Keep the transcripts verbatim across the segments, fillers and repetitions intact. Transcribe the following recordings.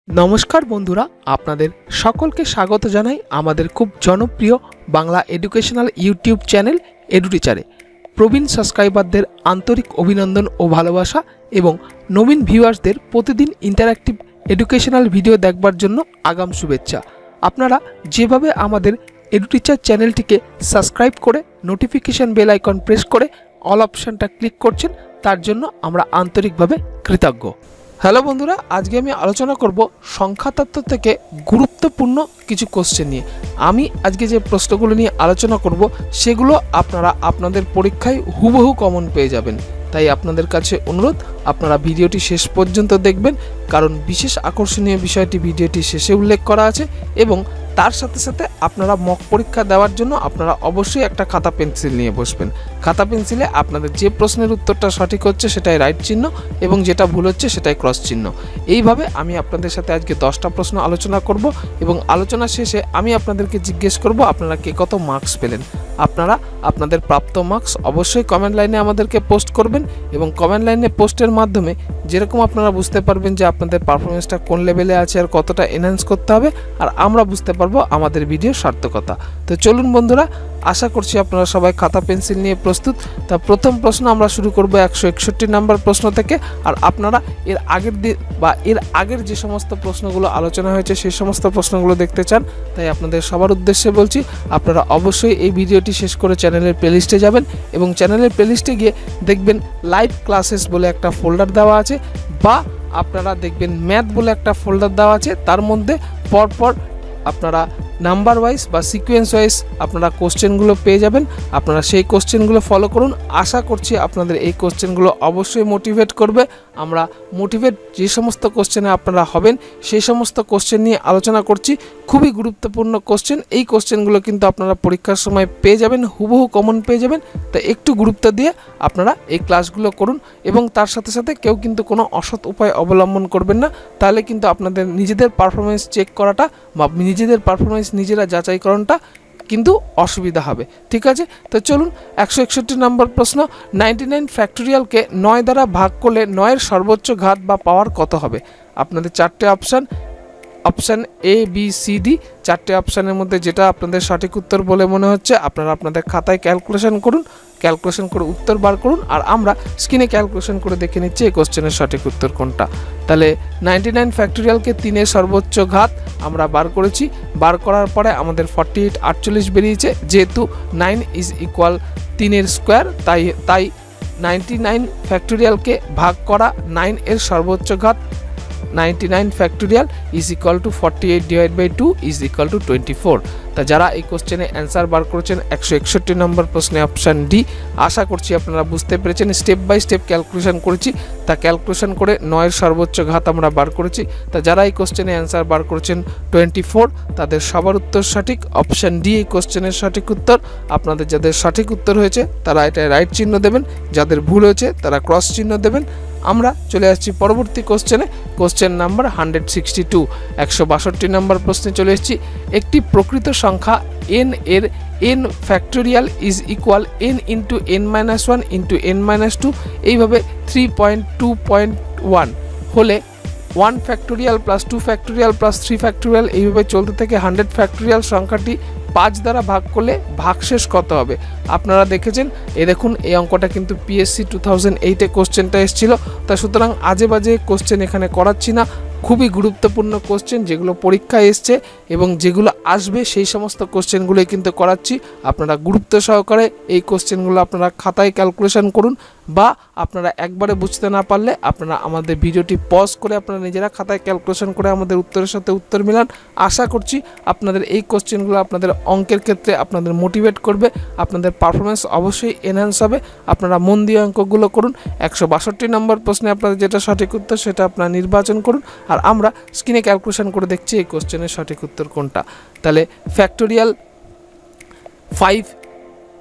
নমস্কার বন্ধুরা, আপনাদের সকলকে স্বাগত জানাই আমাদের খুব জনপ্রিয় বাংলা এডুকেশনাল ইউটিউব চ্যানেল এডুটিচারে। প্রবীণ সাবস্ক্রাইবারদের আন্তরিক অভিনন্দন ও ভালোবাসা এবং নবীন ভিউয়ার্সদের প্রতিদিন ইন্টারঅ্যাক্টিভ এডুকেশনাল ভিডিও দেখবার জন্য আগাম শুভেচ্ছা। আপনারা যেভাবে আমাদের এডুটিচার চ্যানেলটিকে সাবস্ক্রাইব করে নোটিফিকেশান বেল আইকন প্রেস করে অল অপশানটা ক্লিক করছেন, তার জন্য আমরা আন্তরিকভাবে কৃতজ্ঞ। হ্যালো বন্ধুরা, আজকে আমি আলোচনা করব সংখ্যাতত্ত্ব থেকে গুরুত্বপূর্ণ কিছু কোশ্চেন নিয়ে। আমি আজকে যে প্রশ্নগুলো নিয়ে আলোচনা করব সেগুলো আপনারা আপনাদের পরীক্ষায় হুবহু কমন পেয়ে যাবেন। তাই আপনাদের কাছে অনুরোধ, আপনারা ভিডিওটি শেষ পর্যন্ত দেখবেন, কারণ বিশেষ আকর্ষণীয় বিষয়টি ভিডিওটি শেষে উল্লেখ করা আছে এবং তার সাথে সাথে আপনারা মক পরীক্ষা দেওয়ার জন্য আপনারা অবশ্যই একটা খাতা পেন্সিল নিয়ে বসবেন। খাতা পেন্সিলে আপনাদের যে প্রশ্নের উত্তরটা সঠিক হচ্ছে সেটাই রাইট চিহ্ন এবং যেটা ভুল হচ্ছে সেটাই ক্রস চিহ্ন। এইভাবে আমি আপনাদের সাথে আজকে দশটা প্রশ্ন আলোচনা করব এবং আলোচনা শেষে আমি আপনাদেরকে জিজ্ঞেস করব আপনারা কে কত মার্কস পেলেন। আপনারা আপনাদের প্রাপ্ত মার্কস অবশ্যই কমেন্ট লাইনে আমাদেরকে পোস্ট করবেন এবং কমেন্ট লাইনে পোস্টের মাধ্যমে যেরকম আপনারা বুঝতে পারবেন যে আপনাদের পারফরমেন্সটা কোন লেভেলে আছে আর কতটা এনহ্যান্স করতে হবে, আর আমরা বুঝতে পারবো আমাদের ভিডিও সার্থকতা। তো চলুন বন্ধুরা, আশা করছি আপনারা সবাই খাতা পেন্সিল নিয়ে প্রস্তুত। তা প্রথম প্রশ্ন আমরা শুরু করব একশো একষট্টি নাম্বার প্রশ্ন থেকে। আর আপনারা এর আগের দিন বা এর আগের যে সমস্ত প্রশ্নগুলো আলোচনা হয়েছে সেই সমস্ত প্রশ্নগুলো দেখতে চান, তাই আপনাদের সবার উদ্দেশ্যে বলছি আপনারা অবশ্যই এই ভিডিওটি শেষ করে চ্যানেলের প্লেলিস্টে যাবেন এবং চ্যানেলের প্লেলিস্টে গিয়ে দেখবেন লাইভ ক্লাসেস বলে একটা ফোল্ডার দেওয়া আছে, বা আপনারা দেখবেন ম্যাথ বলে একটা ফোল্ডার দেওয়া আছে। তার মধ্যে পরপর আপনারা নাম্বার ওয়াইজ বা সিকোয়েন্স ওয়াইজ আপনারা কোশ্চেনগুলো পেয়ে যাবেন। আপনারা সেই কোশ্চেনগুলো ফলো করুন। আশা করছি আপনাদের এই কোশ্চেনগুলো অবশ্যই মোটিভেট করবে। আমরা মোটিভেট যে সমস্ত কোশ্চেনে আপনারা হবেন সেই সমস্ত কোশ্চেন নিয়ে আলোচনা করছি। খুবই গুরুত্বপূর্ণ কোশ্চেন। এই কোশ্চেনগুলো কিন্তু আপনারা পরীক্ষার সময় পেয়ে যাবেন, হুবহু কমন পেয়ে যাবেন। তো একটু গুরুত্ব দিয়ে আপনারা এই ক্লাসগুলো করুন এবং তার সাথে সাথে কেউ কিন্তু কোনো অসৎ উপায় অবলম্বন করবেন না, তাহলে কিন্তু আপনাদের নিজেদের পারফরমেন্স চেক করাটা বা নিজেদের পারফরমেন্স নিজেরা যাচাইকরণটা কিন্তু অসুবিধা হবে। ঠিক আছে, তো চলুন একশো একষট্টি নম্বর প্রশ্ন। নাইনটি নাইন ফ্যাক্টোরিয়ালকে নয় দ্বারা ভাগ করলে নয়ের সর্বোচ্চ ঘাত বা পাওয়ার কত হবে? আপনাদের চারটে option, option A B C D. চারটে অপশানের মধ্যে যেটা আপনাদের সঠিক উত্তর বলে মনে হচ্ছে আপনারা আপনাদের খাতায় ক্যালকুলেশন করুন, ক্যালকুলেশন করে উত্তর বার করুন, আর আমরা স্ক্রিনে ক্যালকুলেশন করে দেখে নিচ্ছি এই কোশ্চেনের সঠিক উত্তর কোনটা। তাহলে নাইনটি নাইন ফ্যাক্টোরিয়ালকে তিনের সর্বোচ্চ ঘাত আমরা বার করেছি। বার করার পরে আমাদের ফর্টি এইট আটচল্লিশ বেরিয়েছে। যেহেতু নাইন ইজ ইকুয়াল তিনের স্কোয়ার, তাই তাই নাইনটি নাইন ফ্যাক্টোরিয়ালকে ভাগ করা নাইন এর সর্বোচ্চ ঘাত ninety nine factorial is equal to forty eight divide by two is equal to twenty four. তা যারা এই কোশ্চেনে অ্যান্সার বার করেছেন একশো একষট্টি নম্বর প্রশ্নে অপশান ডি, আশা করছি আপনারা বুঝতে পেরেছেন। স্টেপ বাই স্টেপ ক্যালকুলেশন করেছি, তা ক্যালকুলেশন করে নয়ের সর্বোচ্চ ঘাত আমরা বার করেছি। তা যারা এই কোশ্চেনে অ্যান্সার বার করেছেন টোয়েন্টি ফোর, তাদের সবার উত্তর সঠিক। অপশান ডি এই কোশ্চেনের সঠিক উত্তর। আপনাদের যাদের সঠিক উত্তর হয়েছে তারা এটা রাইট চিহ্ন দেবেন, যাদের ভুল হয়েছে তারা ক্রস চিহ্ন দেবেন। আমরা চলে আসছি পরবর্তী কোশ্চেনে, question number hundred sixty two. একশো বাষট্টি নম্বর প্রশ্নে চলে এসেছি। একটি প্রকৃত সংখ্যা এন এর N factorial is equal N into N minus one into N minus two, এইভাবে three point two point one হলে one factorial plus two factorial plus three factorial এইভাবে চলতে থেকে হান্ড্রেড ফ্যাক্টোরিয়াল সংখ্যাটি পাঁচ দ্বারা ভাগ করলে ভাগশেষ কত হবে? আপনারা দেখেছেন, এ দেখুন এই অঙ্কটা কিন্তু পিএসসি টু থাউজেন্ড এইটে কোশ্চেনটা এসেছিল। তা সুতরাং আজে বাজে কোশ্চেন এখানে করাচ্ছি না। খুবই গুরুত্বপূর্ণ কোশ্চেন যেগুলো পরীক্ষায় এসছে এবং যেগুলো আসবে সেই সমস্ত কোশ্চেনগুলোই কিন্তু করাচ্ছি। আপনারা গুরুত্ব সহকারে এই কোশ্চেনগুলো আপনারা খাতায় ক্যালকুলেশন করুন, বা আপনারা একবারে বুঝতে না পারলে আপনারা আমাদের ভিডিওটি পজ করে আপনারা নিজেরা খাতায় ক্যালকুলেশন করে আমাদের উত্তরের সাথে উত্তর মিলান। আশা করছি আপনাদের এই কোশ্চেনগুলো আপনাদের অঙ্কের ক্ষেত্রে আপনাদের মোটিভেট করবে, আপনাদের পারফরমেন্স অবশ্যই এনহ্যান্স হবে। আপনারা মন দিয়ে অঙ্কগুলো করুন। একশো বাষট্টি নম্বর প্রশ্নে আপনাদের যেটা সঠিক উত্তর সেটা আপনারা নির্বাচন করুন, আর আমরা স্ক্রিনে ক্যালকুলেশন করে দেখছি এই কোশ্চেনের সঠিক উত্তর কোনটা। তাহলে ফ্যাক্টোরিয়াল ফাইভ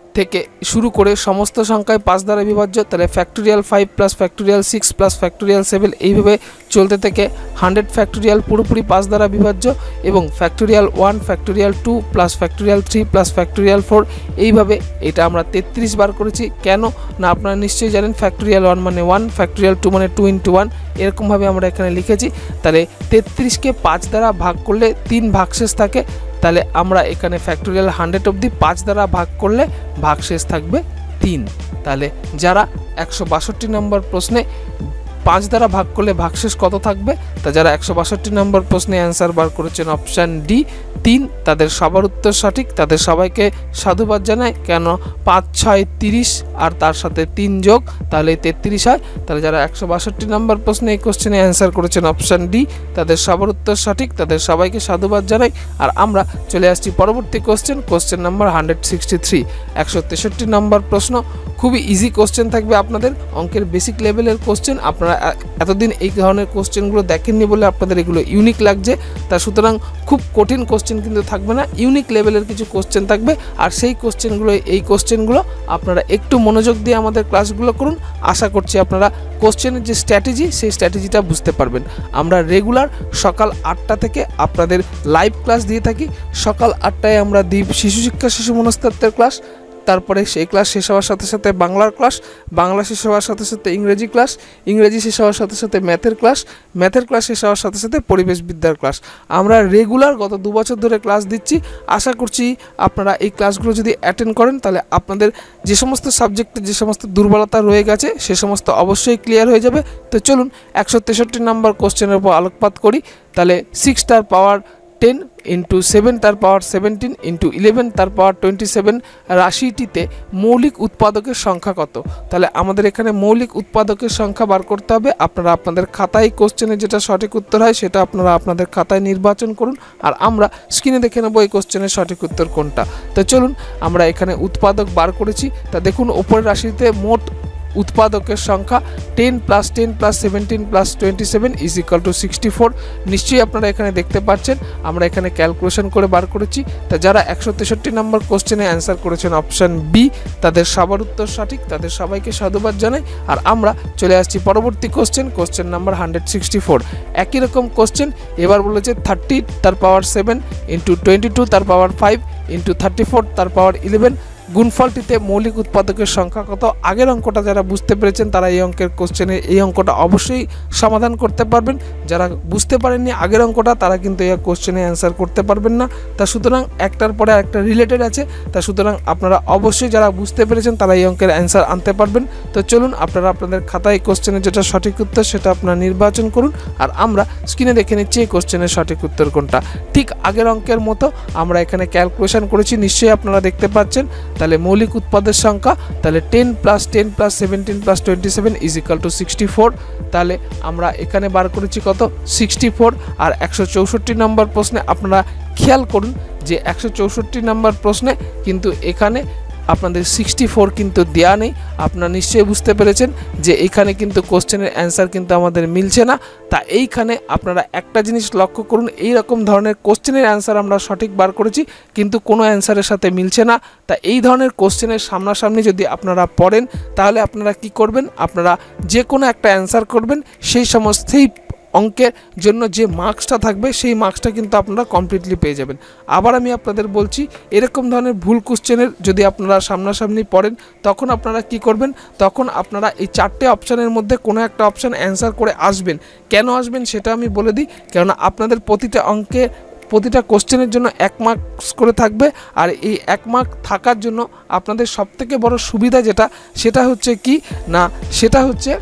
থেকে শুরু করে সমস্ত সংখ্যায় পাঁচ দ্বারা বিভাজ্য, তাহলে factorial five plus factorial six plus factorial seven এইভাবে চলতে থেকে হান্ড্রেড ফ্যাক্টোরিয়াল পুরোপুরি পাঁচ দ্বারা বিভাজ্য, এবং factorial one factorial two plus factorial three plus factorial four এইভাবে এটা আমরা তেত্রিশ বার করেছি। কেন না আপনারা নিশ্চয়ই জানেন ফ্যাক্টোরিয়াল ওয়ান মানে ওয়ান, ফ্যাক্টোরিয়াল টু মানে টু ইন্টু ওয়ান, এরকমভাবে আমরা এখানে লিখেছি। তাহলে তেত্রিশকে পাঁচ দ্বারা ভাগ করলে তিন ভাগশেষ থাকে, তাহলে আমরা এখানে ফ্যাক্টোরিয়াল হান্ড্রেড অবধি পাঁচ দ্বারা ভাগ করলে ভাগশেষ থাকবে তিন। তাহলে যারা একশো বাষট্টি নম্বর প্রশ্নে পাঁচ দ্বারা ভাগ করলে ভাগশেষ কত থাকবে, তা যারা একশো বাষট্টি নম্বর প্রশ্নে অ্যান্সার বার করেছেন অপশান ডি তিন, তাদের সবার উত্তর সঠিক। তাদের সবাইকে সাধুবাদ জানায়, কেন পাঁচ ছয় তিরিশ আর তার সাথে তিন যোগ তাহলে তেত্রিশ হয়। তাহলে যারা একশো বাষট্টি নম্বর প্রশ্নে এই কোশ্চেনে অ্যান্সার করেছেন অপশান ডি, তাদের সবার উত্তর সঠিক। তাদের সবাইকে সাধুবাদ জানাই। আর আমরা চলে আসছি পরবর্তী question, question number hundred sixty three একশো তেষট্টি নম্বর প্রশ্ন। খুবই ইজি কোশ্চেন থাকবে আপনাদের, অঙ্কের বেসিক লেভেলের কোশ্চেন। আপনারা এতদিন এই ধরনের কোশ্চেনগুলো দেখেননি বলে আপনাদের এগুলো ইউনিক লাগছে, তা সুতরাং খুব কঠিন কোশ্চেন কিন্তু থাকবে না, ইউনিক লেভেলের কিছু কোশ্চেন থাকবে। আর সেই কোশ্চেনগুলো এই কোশ্চেনগুলো আপনারা একটু মনোযোগ দিয়ে আমাদের ক্লাসগুলো করুন, আশা করছি আপনারা কোশ্চেনের যে স্ট্র্যাটেজি সেই স্ট্র্যাটেজিটা বুঝতে পারবেন। আমরা রেগুলার সকাল আটটা থেকে আপনাদের লাইভ ক্লাস দিয়ে থাকি। সকাল আটটায় আমরা দিই শিশু শিক্ষা শিশু মনস্তত্ত্বের ক্লাস, তারপরে সেই ক্লাস শেষ হওয়ার সাথে সাথে বাংলার ক্লাস, বাংলা শেষ হওয়ার সাথে সাথে ইংরেজি ক্লাস, ইংরেজি শেষ হওয়ার সাথে সাথে ম্যাথের ক্লাস, ম্যাথের ক্লাস শেষ হওয়ার সাথে সাথে পরিবেশবিদ্যার ক্লাস। আমরা রেগুলার গত দু বছর ধরে ক্লাস দিচ্ছি। আশা করছি আপনারা এই ক্লাসগুলো যদি অ্যাটেন্ড করেন তাহলে আপনাদের যে সমস্ত সাবজেক্টে যে সমস্ত দুর্বলতা রয়ে গেছে সে সমস্ত অবশ্যই ক্লিয়ার হয়ে যাবে। তো চলুন একশো তেষট্টি নম্বর কোশ্চেনের উপর আলোকপাত করি। তাহলে সিক্স তার পাওয়ার টেন ইন্টু সেভেন তার পাওয়ার সেভেন্টিন ইন্টু ইলেভেন তার পাওয়ার টোয়েন্টি সেভেন রাশিটিতে মৌলিক উৎপাদকের সংখ্যা কত? তাহলে আমাদের এখানে মৌলিক উৎপাদকের সংখ্যা বার করতে হবে। আপনারা আপনাদের খাতায় কোশ্চেনের যেটা সঠিক উত্তর হয় সেটা আপনারা আপনাদের খাতায় নির্বাচন করুন, আর আমরা স্ক্রিনে দেখে নেব এই কোশ্চেনের সঠিক উত্তর কোনটা। তো চলুন আমরা এখানে উৎপাদক বার করেছি। তা দেখুন ওপরের রাশিতে মোট উৎপাদকের সংখ্যা ten plus ten plus seventeen plus twenty seven is equal to sixty four. নিশ্চয়ই আপনারা এখানে দেখতে পাচ্ছেন আমরা এখানে ক্যালকুলেশন করে বার করেছি। তা যারা একশো তেষট্টি নম্বর কোশ্চেনে অ্যান্সার করেছেন অপশান বি, তাদের সবার উত্তর সঠিক। তাদের সবাইকে সাধুবাদ জানাই। আর আমরা চলে আসছি পরবর্তী question, question number hundred sixty four. একই রকম কোশ্চেন, এবার বলেছে থার্টি তার power seven into twenty two তার power five into thirty four তার পাওয়ার ইলেভেন গুণফলটিতে মৌলিক উৎপাদকের সংখ্যা কত? আগের অঙ্কটা যারা বুঝতে পেরেছেন তারা এই অঙ্কের কোশ্চেনে এই অঙ্কটা অবশ্যই সমাধান করতে পারবেন। যারা বুঝতে পারেননি আগের অঙ্কটা তারা কিন্তু এই কোশ্চেনে অ্যান্সার করতে পারবেন না। তা সুতরাং একটার পরে একটা রিলেটেড আছে, তা সুতরাং আপনারা অবশ্যই যারা বুঝতে পেরেছেন তারা এই অঙ্কের অ্যান্সার আনতে পারবেন। তো চলুন আপনারা আপনাদের খাতায় এই কোশ্চেনের যেটা সঠিক উত্তর সেটা আপনারা নির্বাচন করুন, আর আমরা স্ক্রিনে দেখে নিচ্ছি এই কোশ্চেনের সঠিক উত্তর কোনটা। ঠিক আগের অঙ্কের মতো আমরা এখানে ক্যালকুলেশন করেছি, নিশ্চয়ই আপনারা দেখতে পাচ্ছেন। তাহলে মৌলিক উৎপাদের সংখ্যা তাহলে ten plus ten plus seventeen plus twenty seven is equal to sixty four. তাহলে আমরা এখানে বার করেছি কত? Sixty four. আর একশো চৌষট্টি নম্বর প্রশ্নে আপনারা খেয়াল করুন যে একশো চৌষট্টি নম্বর প্রশ্নে কিন্তু এখানে আপনাদের সিক্সটি ফোর কিন্তু দেয়া নেই। আপনারা নিশ্চয়ই বুঝতে পেরেছেন যে এইখানে কিন্তু কোশ্চেনের অ্যান্সার কিন্তু আমাদের মিলছে না। তা এইখানে আপনারা একটা জিনিস লক্ষ্য করুন, এই রকম ধরনের কোশ্চেনের অ্যান্সার আমরা সঠিক বার করেছি কিন্তু কোনো অ্যান্সারের সাথে মিলছে না। তা এই ধরনের কোশ্চেনের সামনাসামনি যদি আপনারা পড়েন তাহলে আপনারা কি করবেন? আপনারা যে কোনো একটা অ্যান্সার করবেন, সেই সমস্তই অঙ্কের জন্য যে মার্কসটা থাকবে সেই মার্কসটা কিন্তু আপনারা কমপ্লিটলি পেয়ে যাবেন। আবার আমি আপনাদের বলছি, এরকম ধরনের ভুল কোশ্চেনের যদি আপনারা সামনাসামনি পড়েন তখন আপনারা কি করবেন? তখন আপনারা এই চারটে অপশানের মধ্যে কোনো একটা অপশান অ্যান্সার করে আসবেন। কেন আসবেন সেটা আমি বলে দিই, কেননা আপনাদের প্রতিটা অঙ্কে প্রতিটা কোশ্চেনের জন্য এক মার্কস করে থাকবে। আর এই এক মার্ক থাকার জন্য আপনাদের সবথেকে বড় সুবিধা যেটা সেটা হচ্ছে কি না, সেটা হচ্ছে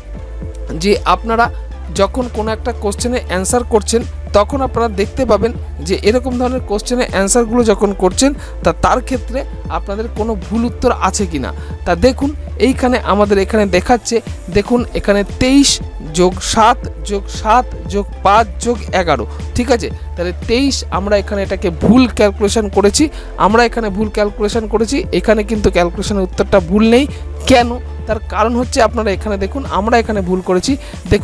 যে আপনারা যখন কোনো একটা কোশ্চেনে অ্যান্সার করছেন তখন আপনারা দেখতে পাবেন যে এরকম ধরনের কোশ্চেনের অ্যান্সারগুলো যখন করছেন তা তার ক্ষেত্রে আপনাদের কোনো ভুল উত্তর আছে কি না। তা দেখুন এইখানে আমাদের এখানে দেখাচ্ছে, দেখুন এখানে তেইশ যোগ সাত যোগ সাত যোগ পাঁচ যোগ এগারো, ঠিক আছে। তাহলে তেইশ আমরা এখানে এটাকে ভুল ক্যালকুলেশন করেছি, আমরা এখানে ভুল ক্যালকুলেশন করেছি, এখানে কিন্তু ক্যালকুলেশনের উত্তরটা ভুল নেই। কেন? তার কারণ হচ্ছে আপনারা এখানে দেখুন আমরা এখানে ভুল করেছি। দেখুন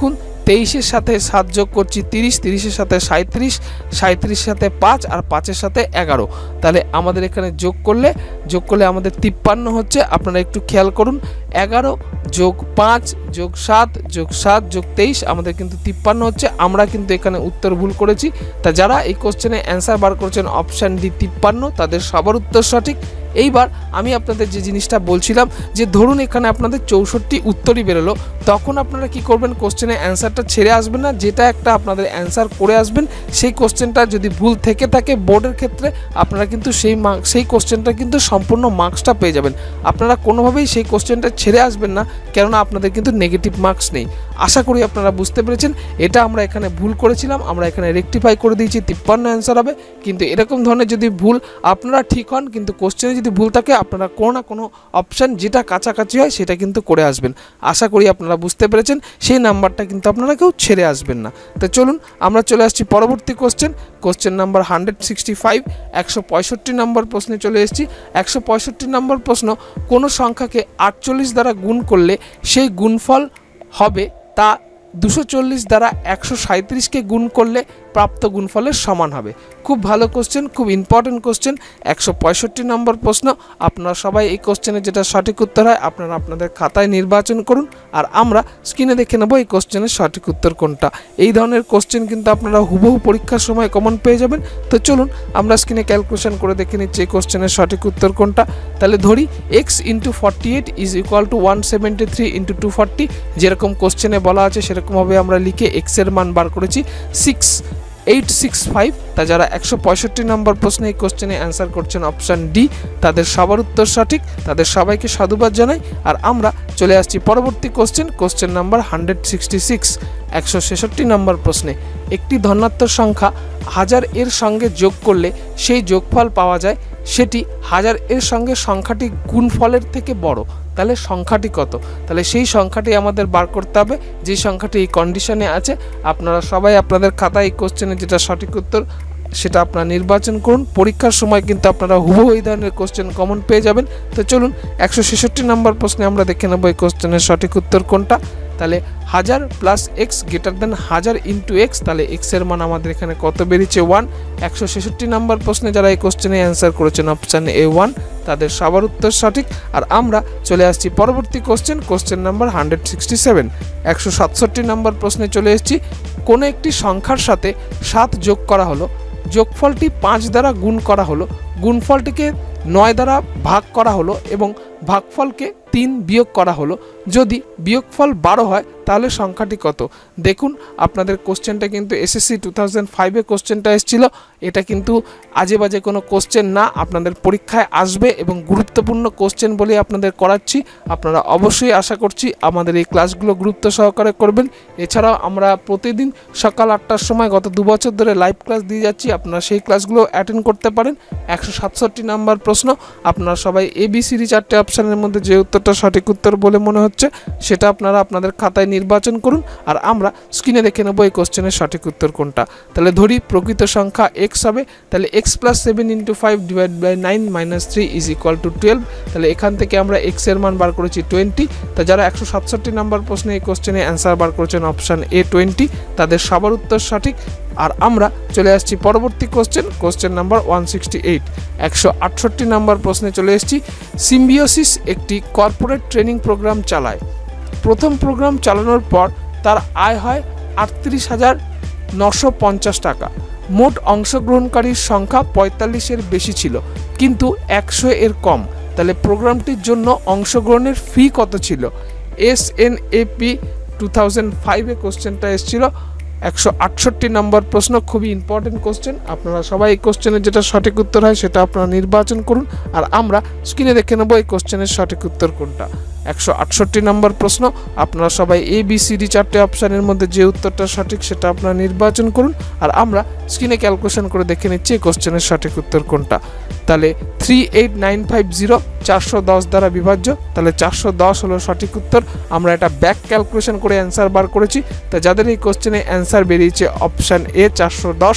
তেইশের সাথে সাত যোগ করছি তিরিশ, তিরিশের সাথে সাঁত্রিশ, সাঁত্রিশের সাথে পাঁচ, আর পাঁচের সাথে এগারো। তাহলে আমাদের এখানে যোগ করলে যোগ করলে আমাদের তিপ্পান্ন হচ্ছে। আপনারা একটু খেয়াল করুন, এগারো যোগ পাঁচ যোগ সাত যোগ সাত যোগ তেইশ আমাদের কিন্তু তিপ্পান্ন হচ্ছে। আমরা কিন্তু এখানে উত্তর ভুল করেছি। তা যারা এই কোশ্চেনে অ্যান্সার বার করছেন অপশান ডি তিপ্পান্ন, তাদের সবার উত্তর সঠিক। এইবার আমি আপনাদের যে জিনিসটা বলছিলাম, যে ধরুন এখানে আপনাদের চৌষট্টি উত্তরই বেরোলো, তখন আপনারা কি করবেন, কোশ্চেনে অ্যান্সারটা ছেড়ে আসবেন না, যেটা একটা আপনাদের অ্যান্সার করে আসবেন। সেই কোশ্চেনটা যদি ভুল থেকে থাকে বোর্ডের ক্ষেত্রে, আপনারা কিন্তু সেই মার্ক সেই কোশ্চেনটা কিন্তু সম্পূর্ণ মার্কসটা পেয়ে যাবেন। আপনারা কোনোভাবেই সেই কোশ্চেনটা ছেড়ে আসবেন না, কেননা আপনাদের কিন্তু নেগেটিভ মার্কস নেই। আশা করি আপনারা বুঝতে পেরেছেন। এটা আমরা এখানে ভুল করেছিলাম, আমরা এখানে রেকটিফাই করে দিয়েছি, তিপ্পান্ন অ্যান্সার হবে। কিন্তু এরকম ধরনের যদি ভুল আপনারা ঠিক হন, কিন্তু কোশ্চেনে যদি ভুল থাকে, আপনারা কোনো না কোনো অপশান যেটা কাছাকাছি হয় সেটা কিন্তু করে আসবেন। আশা করি আপনারা বুঝতে পেরেছেন। সেই নাম্বারটা কিন্তু আপনারা কেউ ছেড়ে আসবেন না। তো চলুন আমরা চলে আসছি পরবর্তী question, question number hundred sixty five একশো পঁয়ষট্টি নম্বর প্রশ্নে চলে এসেছি। একশো পঁয়ষট্টি নম্বর প্রশ্ন, কোনো সংখ্যাকে আটচল্লিশ দ্বারা গুণ করলে সেই গুণফল হবে তা দুশো চল্লিশ দ্বারা একশো সাঁত্রিশকে গুণ করলে প্রাপ্ত গুণফলের সমান হবে। খুব ভালো কোশ্চেন, খুব ইম্পর্টেন্ট কোশ্চেন। একশো পঁয়ষট্টি নম্বর প্রশ্ন। আপনারা সবাই এই কোশ্চেনের যেটা সঠিক উত্তর হয় আপনারা আপনাদের খাতায় নির্বাচন করুন, আর আমরা স্ক্রিনে দেখে নেব এই কোশ্চেনের সঠিক উত্তর কোনটা। এই ধরনের কোশ্চেন কিন্তু আপনারা হুবহু পরীক্ষার সময় কমন পেয়ে যাবেন। তো চলুন আমরা স্ক্রিনে ক্যালকুলেশন করে দেখে নিচ্ছি এই কোশ্চেনের সঠিক উত্তর কোনটা। তাহলে ধরি X into forty eight is equal to one seventy three into two forty, যেরকম কোশ্চেনে বলা আছে সেরকমভাবে আমরা লিখে এক্সের মান বার করেছি সিক্স এইট সিক্স ফাইভ। তা যারা একশো পঁয়ষট্টি নম্বর প্রশ্নে এই কোশ্চেনে অ্যান্সার করছেন অপশান ডি, তাদের সবার উত্তর সঠিক। তাদের সবাইকে সাধুবাদ জানাই। আর আমরা চলে আসছি পরবর্তী question, question number hundred sixty six একশো ছেষট্টি নম্বর প্রশ্নে, একটি ধনাত্মক সংখ্যা হাজার এর সঙ্গে যোগ করলে সেই যোগফল পাওয়া যায়, সেটি হাজার এর সঙ্গে সংখ্যাটি গুণফলের থেকে বড়। তাহলে সংখ্যাটি কত? তাহলে সেই সংখ্যাটি আমাদের বার করতে হবে, যে সংখ্যাটি এই কন্ডিশনে আছে। আপনারা সবাই আপনাদের খাতায় এই কোশ্চেনের যেটা সঠিক উত্তর সেটা আপনারা নির্বাচন করুন। পরীক্ষার সময় কিন্তু আপনারা হুবহু এই ধরনের কোশ্চেন কমন পেয়ে যাবেন। তো চলুন একশো ছেষট্টি নম্বর প্রশ্নে আমরা দেখে নেব এই কোশ্চেনের সঠিক উত্তর কোনটা। তাহলে হাজার প্লাস এক্স গ্রেটার দেন হাজার ইন্টু এক্স, তাহলে এক্সের মান আমাদের এখানে কত বেরিয়েছে? ওয়ান। একশো ছেষট্টি নম্বর প্রশ্নে যারা এই কোশ্চেনে অ্যান্সার করেছেন অপশান এ ওয়ান, তাদের সবার উত্তর সঠিক। আর আমরা চলে আসছি পরবর্তী question, question number hundred sixty seven একশো সাতষট্টি নম্বর প্রশ্নে চলে এসেছি। কোনো একটি সংখ্যার সাথে সাত যোগ করা হলো, যোগফলটি পাঁচ দ্বারা গুণ করা হলো, গুণফলটিকে নয় দ্বারা ভাগ করা হলো এবং ভাগফলকে তিন বিয়োগ করা হলো। যদি বিয়োগফল বারো হয় তাহলে সংখ্যাটি কত? দেখুন আপনাদের কোশ্চেনটা কিন্তু এসএসসি টু থাউজেন্ড ফাইভে কোশ্চেনটা এসেছিলো। এটা কিন্তু আজে বাজে কোনো কোশ্চেন না, আপনাদের পরীক্ষায় আসবে এবং গুরুত্বপূর্ণ কোশ্চেন বলে আপনাদের করাচ্ছি। আপনারা অবশ্যই আশা করছি আমাদের এই ক্লাসগুলো গুরুত্ব সহকারে করবেন। এছাড়াও আমরা প্রতিদিন সকাল আটটার সময় গত দু বছর ধরে লাইভ ক্লাস দিয়ে যাচ্ছি, আপনারা সেই ক্লাসগুলো অ্যাটেন্ড করতে পারেন। একশো সাতষট্টি নাম্বার প্রশ্ন, আপনারা সবাই এবিসিডি চারটে অপশানের মধ্যে যে উত্তরটা সঠিক উত্তর বলে মনে হচ্ছে সেটা আপনারা আপনাদের খাতায় নির্বাচন করুন। আর আমরা স্ক্রিনে দেখে নেব এই কোশ্চেনের সঠিক উত্তর কোনটা। তাহলে ধরি প্রকৃত সংখ্যা এক্স হবে, তাহলে X plus seven into five divide by nine minus three is equal to twelve. তাহলে এখান থেকে আমরা এক্স এর মান বার করেছি টোয়েন্টি। তা যারা একশো সাতষট্টি নাম্বার প্রশ্নে এই কোশ্চেনে অ্যান্সার বার করেছেন অপশান এ টোয়েন্টি, তাদের সবার উত্তর সঠিক। আর আমরা চলে আসছি পরবর্তী question, question number one sixty eight একশো আটষট্টি নাম্বার প্রশ্নে চলে এসেছি। সিম্বিওসিস একটি কর্পোরেট ট্রেনিং প্রোগ্রাম চালায়। প্রথম প্রোগ্রাম চালানোর পর তার আয় হয় আটত্রিশ হাজার নশো পঞ্চাশ টাকা। মোট অংশগ্রহণকারীর সংখ্যা পঁয়তাল্লিশের বেশি ছিল কিন্তু একশো এর কম। তাহলে প্রোগ্রামটির জন্য অংশগ্রহণের ফি কত ছিল? S N A P two thousand ফাইভে কোশ্চেনটা এসেছিল। একশো আটষট্টি নম্বর প্রশ্ন, খুবই ইম্পর্টেন্ট কোশ্চেন। আপনারা সবাই এই কোশ্চেনের যেটা সঠিক উত্তর হয় সেটা আপনারা নির্বাচন করুন। আর আমরা স্ক্রিনে দেখে নেব এই কোশ্চেনের সঠিক উত্তর কোনটা। একশো আটষট্টি নম্বর প্রশ্ন, আপনারা সবাই এ বি সি ডি চারটে অপশানের মধ্যে যে উত্তরটা সঠিক সেটা আপনারা নির্বাচন করুন। আর আমরা স্ক্রিনে ক্যালকুলেশন করে দেখে নিচ্ছি এই কোশ্চেনের সঠিক উত্তর কোনটা। তাহলে three eight nine five zero চারশো দশ দ্বারা বিভাজ্য, তাহলে চারশো দশ হলো সঠিক উত্তর। আমরা এটা ব্যাক ক্যালকুলেশন করে অ্যান্সার বার করেছি। তা যাদের এই কোশ্চেনে অ্যান্সার বেরিয়েছে অপশান এ চারশো দশ,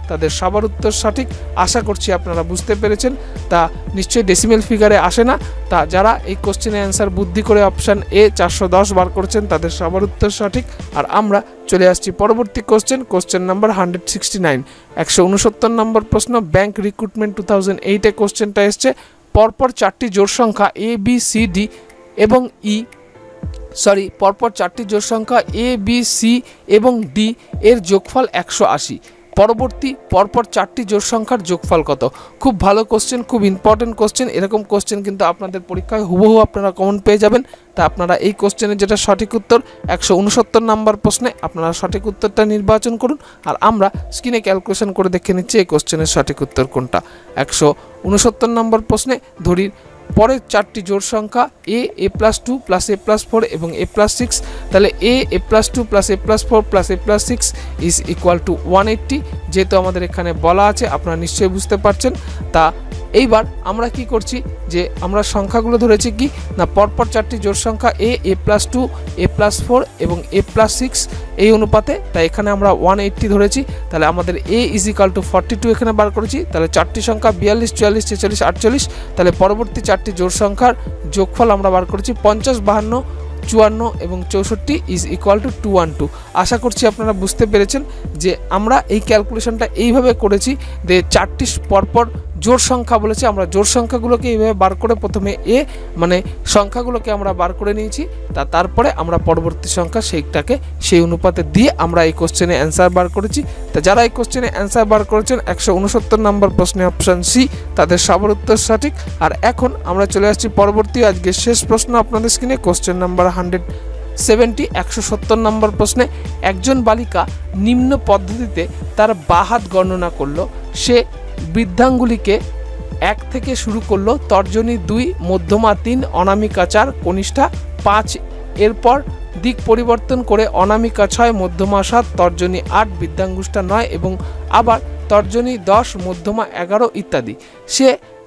তাদের সবার উত্তর সঠিক। আশা করছি আপনারা বুঝতে পেরেছেন। তা নিশ্চয়ই ডেসিমেল ফিগারে আসে না। তা যারা এই কোশ্চেনের অ্যান্সার বুদ্ধি করে অপশান এ চারশো দশ বার করেছেন তাদের সবার উত্তর সঠিক। আর আমরা চলে আসছি পরবর্তী question, question number hundred sixty nine একশো উনসত্তর নম্বর প্রশ্ন। ব্যাংক রিক্রুটমেন্ট টু থাউজেন্ড এইটে কোশ্চেনটা এসছে। পরপর চারটি জোড় সংখ্যা এ বি সি ডি এবং ই সরি পরপর চারটি জোড় সংখ্যা এ বি সি এবং ডি এর যোগফল একশো আশি। পরবর্তী পরপর চারটি জোড় সংখ্যার যোগফল কত? খুব ভালো কোশ্চেন, খুব ইম্পর্টেন্ট কোশ্চেন। এরকম কোশ্চেন কিন্তু আপনাদের পরীক্ষায় হুবহু আপনারা কমন পেয়ে যাবেন। তা আপনারা এই কোশ্চেনের যেটা সঠিক উত্তর একশো উনসত্তর নম্বর প্রশ্নে আপনারা সঠিক উত্তরটা নির্বাচন করুন। আর আমরা স্ক্রিনে ক্যালকুলেশন করে দেখে নিচ্ছি এই কোশ্চেনের সঠিক উত্তর কোনটা। একশো উনসত্তর নম্বর প্রশ্নে ধরির পরের চারটি জোড় সংখ্যা এ এ plus two plus A plus four এবং এ প্লাস সিক্স। তাহলে A A plus two plus A plus four plus A plus six is equal to one eighty. যেহেতু আমাদের এখানে বলা আছে আপনারা নিশ্চয়ই বুঝতে পারছেন। তা এইবার আমরা কি করছি যে আমরা সংখ্যাগুলো ধরেছি কি না পরপর চারটি জোড় সংখ্যা এ এ plus two a plus four এবং এ প্লাস সিক্স এই অনুপাতে। তাই এখানে আমরা ওয়ান এইট্টি ধরেছি। তাহলে আমাদের a is equal to forty two এখানে বার করেছি। তাহলে চারটি সংখ্যা বিয়াল্লিশ চুয়াল্লিশ ছেচল্লিশ আটচল্লিশ। তাহলে পরবর্তী চারটি জোড় সংখ্যার যোগফল আমরা বার করেছি পঞ্চাশ বাহান্ন চুয়ান্ন এবং চৌষট্টি is equal to two one two. আশা করছি আপনারা বুঝতে পেরেছেন যে আমরা এই ক্যালকুলেশনটা এইভাবে করেছি যে চারটি পরপর জোড় সংখ্যা বলেছে, আমরা জোড় সংখ্যাগুলোকে এইভাবে বার করে প্রথমে এ মানে সংখ্যাগুলোকে আমরা বার করে নিয়েছি। তা তারপরে আমরা পরবর্তী সংখ্যা সেইটাকে সেই অনুপাতে দিয়ে আমরা এই কোশ্চেনে অ্যান্সার বার করেছি। তা যারা এই কোশ্চেনে অ্যান্সার বার করেছেন একশো উনসত্তর নম্বর প্রশ্নে অপশান সি তাদের সবার উত্তর সঠিক। আর এখন আমরা চলে আসছি পরবর্তী আজকের শেষ প্রশ্ন আপনাদের স্ক্রিনে, কোশ্চেন নাম্বার হান্ড্রেড সেভেন্টি একশো সত্তর নম্বর প্রশ্নে। একজন বালিকা নিম্ন পদ্ধতিতে তার বাঁ হাত গণনা করলো। সে বৃদ্ধাঙ্গুলিকে এক থেকে শুরু করলো, তর্জনী দুই, মধ্যমা তিন, অনামিকা চার, কনিষ্ঠা পাঁচ। এরপর দিক পরিবর্তন করে অনামিকা ছয়, মধ্যমা সাত, তর্জনী আট, বৃদ্ধাঙ্গুষ্টা নয় এবং আবার তর্জনী দশ, মধ্যমা এগারো ইত্যাদি। সে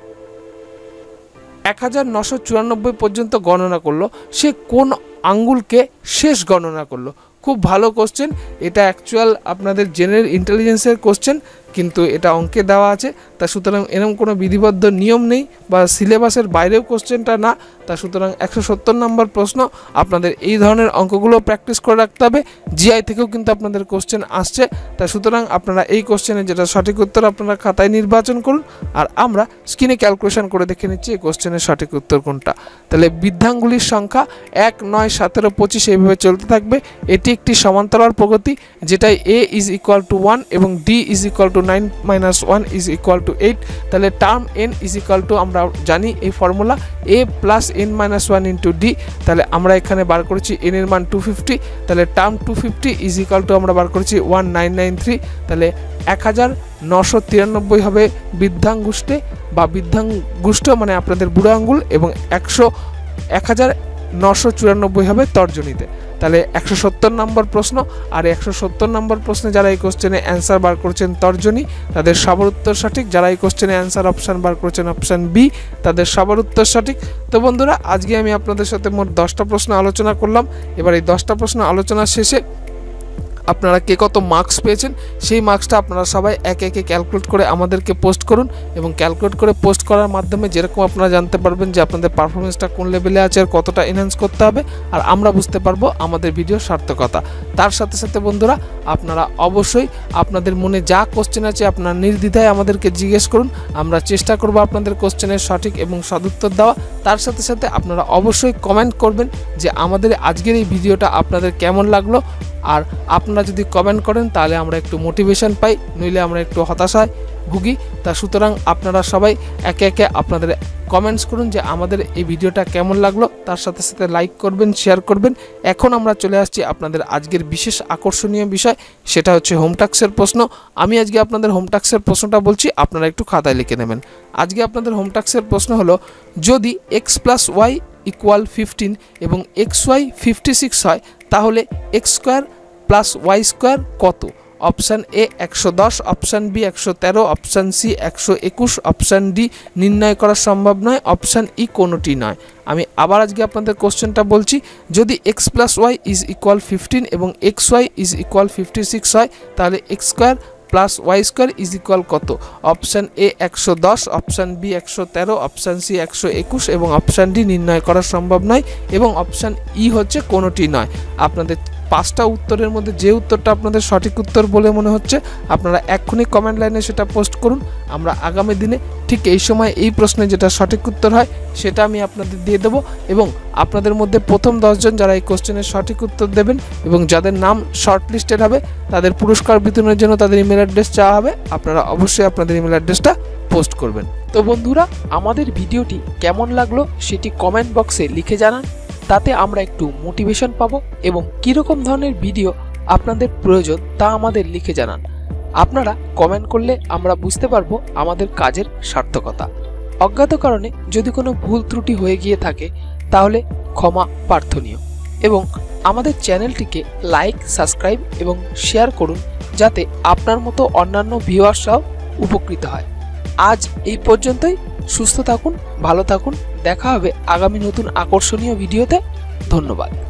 এক হাজার নশো চুরানব্বই পর্যন্ত গণনা করলো। সে কোন আঙ্গুলকে শেষ গণনা করলো? খুব ভালো কোশ্চেন। এটা অ্যাকচুয়াল আপনাদের জেনারেল ইন্টেলিজেন্সের কোশ্চেন, কিন্তু এটা অঙ্কে দেওয়া আছে। তা সুতরাং এরকম কোনো বিধিবদ্ধ নিয়ম নেই বা সিলেবাসের বাইরেও কোশ্চেনটা না। তা সুতরাং একশো সত্তর নম্বর প্রশ্ন আপনাদের এই ধরনের অঙ্কগুলো প্র্যাকটিস করে রাখতে হবে। জিআই থেকেও কিন্তু আপনাদের কোশ্চেন আসছে। তা সুতরাং আপনারা এই কোশ্চেনের যেটা সঠিক উত্তর আপনারা খাতায় নির্বাচন করুন। আর আমরা স্ক্রিনে ক্যালকুলেশন করে দেখে নিচ্ছি এই কোশ্চেনের সঠিক উত্তর কোনটা। তাহলে বৃদ্ধাঙ্গুলির সংখ্যা এক, নয়, সতেরো, পঁচিশ এইভাবে চলতে থাকবে। এটি একটি সমান্তরাল প্রগতি যেটাই a is equal to one এবং d is equal to nine minus one is equal to eight. তাহলে term n is equal to আমরা জানি এই formula a plus n minus one into d. তাহলে আমরা এখানে বার করেছি এন এর মান টু ফিফটি। তাহলে term two fifty is equal to আমরা বার করেছি ওয়ান নাইন নাইন থ্রি। তাহলে এক হাজার নশো তিরানব্বই হবে বৃদ্ধাঙ্গুষ্টে বা বৃদ্ধাঙ্গুষ্ট মানে আপনাদের বুড়ো আঙ্গুল এবং একশো এক হাজার নশো চুরানব্বই হবে তর্জনীতে। তাহলে একশো সত্তর নম্বর প্রশ্ন। আর একশো সত্তর নম্বর প্রশ্নে যারা এই কোশ্চেনে অ্যান্সার বার করছেন তর্জনী তাদের সবার উত্তর সঠিক। যারা এই কোশ্চেনে অ্যান্সার অপশান বার করছেন অপশান বি তাদের সবার উত্তর সঠিক। তো বন্ধুরা আজকে আমি আপনাদের সাথে মোট দশটা প্রশ্ন আলোচনা করলাম। এবার এই দশটা প্রশ্ন আলোচনার শেষে আপনারা কে কত মার্কস পেয়েছেন সেই মার্কসটা আপনারা সবাই একে একে ক্যালকুলেট করে আমাদেরকে পোস্ট করুন এবং ক্যালকুলেট করে পোস্ট করার মাধ্যমে যেরকম আপনারা জানতে পারবেন যে আপনাদের পারফরমেন্সটা কোন লেভেলে আছে আর কতটা এনহ্যান্স করতে হবে, আর আমরা বুঝতে পারবো আমাদের ভিডিওর সার্থকতা। তার সাথে সাথে বন্ধুরা আপনারা অবশ্যই আপনাদের মনে যা কোশ্চেন আছে আপনারা নির্দ্বিধায় আমাদেরকে জিজ্ঞেস করুন। আমরা চেষ্টা করব আপনাদের কোশ্চেনের সঠিক এবং সদুত্তর দেওয়া। তার সাথে সাথে আপনারা অবশ্যই কমেন্ট করবেন যে আমাদের আজকের এই ভিডিওটা আপনাদের কেমন লাগলো। আর আপনারা যদি কমেন্ট করেন তাহলে আমরা একটু মোটিভেশন পাই, নইলে আমরা একটু হতাশায় ভুগি। তা সুতরাং আপনারা সবাই একে একে আপনাদের কমেন্টস করুন যে আমাদের এই ভিডিওটা কেমন লাগলো। তার সাথে সাথে লাইক করবেন, শেয়ার করবেন। এখন আমরা চলে আসছি আপনাদের আজকের বিশেষ আকর্ষণীয় বিষয়, সেটা হচ্ছে হোম টাস্কের প্রশ্ন। আমি আজকে আপনাদের হোম টাস্কের প্রশ্নটা বলছি, আপনারা একটু খাতায় লিখে নেবেন। আজকে আপনাদের হোম টাস্কের প্রশ্ন হলো, যদি x plus y equal fifteen এবং এক্স ওয়াই ফিফটি সিক্স হয় তাহলে x square plus y square কত? অপশান এ একশো দশ, অপশান বি একশো তেরো, অপশান সি একশো একুশ, অপশান ডি নির্ণয় করা সম্ভব নয়, অপশান ই কোনোটি নয়। আমি আবার আজকে আপনাদের কোশ্চেনটা বলছি, যদি x plus y is equal fifteen এবং x y is equal fifty six হয় তাহলে x square plus y square is equal কত? অপশান এ একশো দশ, অপশান বি একশো তেরো, অপশান সি একশো একুশ এবং অপশান ডি নির্ণয় করা সম্ভব নয় এবং অপশান ই হচ্ছে কোনোটি নয়। আপনাদের পাঁচটা উত্তরের মধ্যে যে উত্তরটা আপনাদের সঠিক উত্তর বলে মনে হচ্ছে আপনারা এক্ষুনি কমেন্ট লাইনে সেটা পোস্ট করুন। আমরা আগামী দিনে ঠিক এই সময় এই প্রশ্নে যেটা সঠিক উত্তর হয় সেটা আমি আপনাদের দিয়ে দেবো এবং আপনাদের মধ্যে প্রথম দশজন যারা এই কোশ্চেনের সঠিক উত্তর দেবেন এবং যাদের নাম শর্ট লিস্টেড হবে তাদের পুরস্কার বিতরণের জন্য তাদের ইমেল অ্যাড্রেস চাওয়া হবে। আপনারা অবশ্যই আপনাদের ইমেল অ্যাড্রেসটা পোস্ট করবেন। তো বন্ধুরা, আমাদের ভিডিওটি কেমন লাগলো সেটি কমেন্ট বক্সে লিখে জানান, তাতে আমরা একটু মোটিভেশন পাবো এবং কীরকম ধরনের ভিডিও আপনাদের প্রয়োজন তা আমাদের লিখে জানান। আপনারা কমেন্ট করলে আমরা বুঝতে পারবো আমাদের কাজের সার্থকতা। অজ্ঞাত কারণে যদি কোনো ভুল ত্রুটি হয়ে গিয়ে থাকে তাহলে ক্ষমা প্রার্থনীয় এবং আমাদের চ্যানেলটিকে লাইক, সাবস্ক্রাইব এবং শেয়ার করুন যাতে আপনার মতো অন্যান্য ভিউয়ার্সরাও উপকৃত হয়। আজ এই পর্যন্তই। সুস্থ থাকুন, ভালো থাকুন। দেখা হবে আগামী নতুন আকর্ষণীয় ভিডিওতে। ধন্যবাদ।